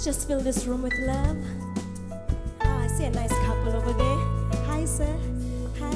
Let's just fill this room with love. Ah, I see a nice couple over there. Hi, sir. Hi.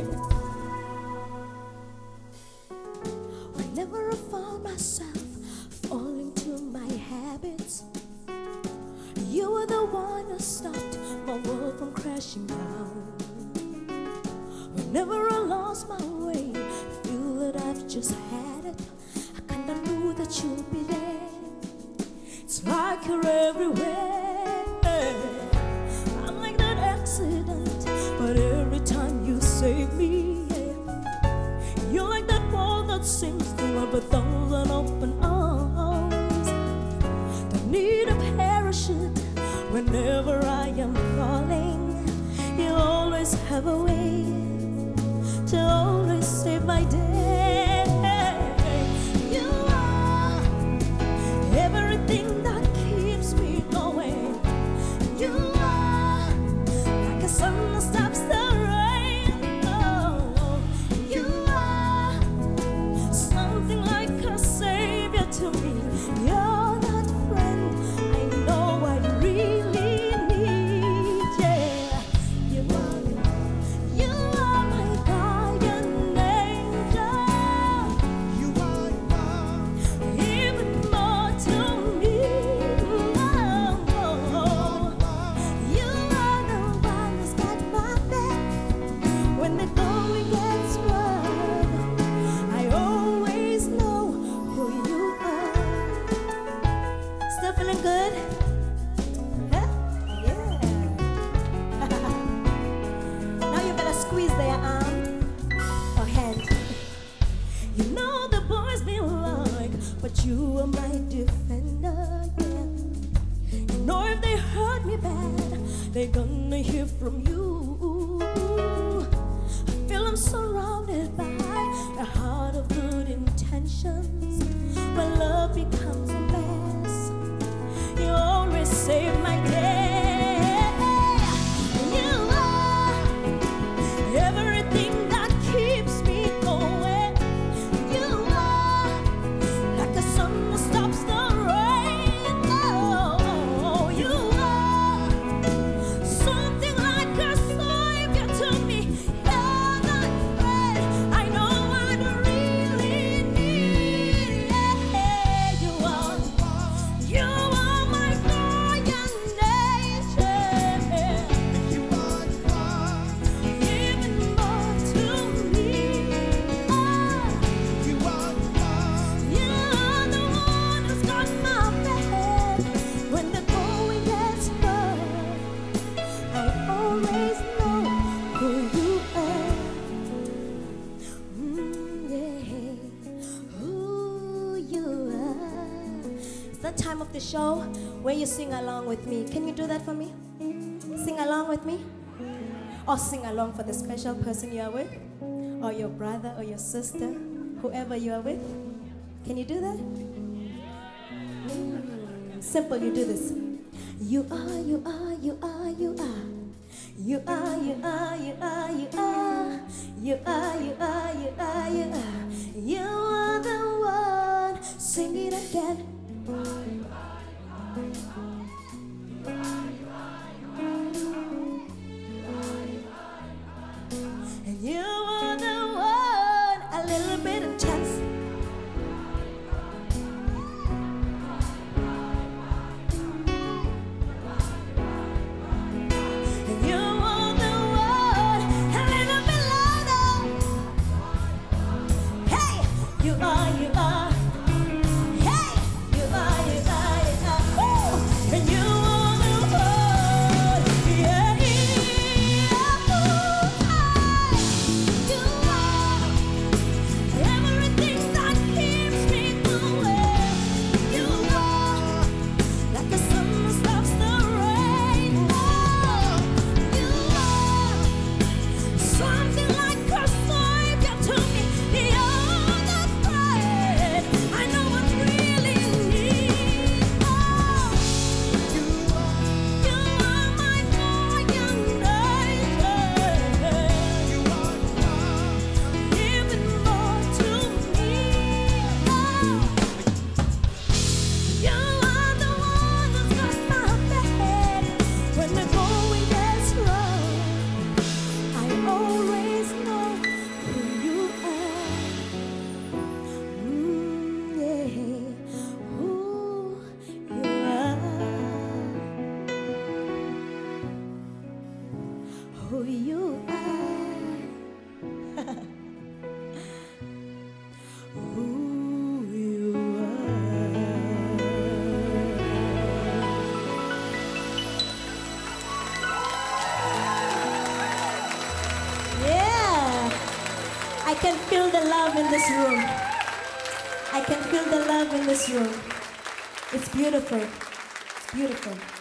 Whenever I found myself falling to my habits, you were the one who stopped my world from crashing down. Whenever I lost my way, feel that I've just had it, I kinda knew that you'd be there. It's like you're everywhere. I'm like that accident, but every time you save me, you're like that wall that seems to have 1,000 open arms. Don't need a parachute whenever I am falling. You always have a way to always save my day. You are everything that keeps me going. You are like a sun that stops the rain. Oh, you are something like a savior to me. You're that friend I know I really need. Yeah, you are my guardian angel. You are even more to me. Oh, you are the one who's got my back when the going gets rough. I always know who you are. Still feeling good? Huh? Yeah. Now you better squeeze their arm or hand. You know the boys be like, but you are my defender. Yeah. You know if they hurt me bad, they're gonna hear from you. I feel I'm surrounded by a heart of good intentions. When love becomes a mess, you always save my day. You are everything that keeps me going. You are like a sun that stops the rain. Oh, you are something like a savior to me. You're that friend I know I really need. Yeah, you are my guardian angel. You are even more to me. You are the one who's got my back when the going gets rough. I always know who you are. Yeah, who you are. It's that time of the show where you sing along with me. Can you do that for me? Sing along with me? Or sing along for the special person you are with? Or your brother or your sister, whoever you are with? Can you do that? Simple, you do this. You are, you are, you are, you are. You are, you are, you are, you are. You are, you are, you are, you are. You are the one. Sing it again. And you are the one. A little bit intense. And you are the one. A little bit louder. Hey, you are, you are. Hey, you are, you are, you can feel the love in this room. I can feel the love in this room. It's beautiful. It's beautiful.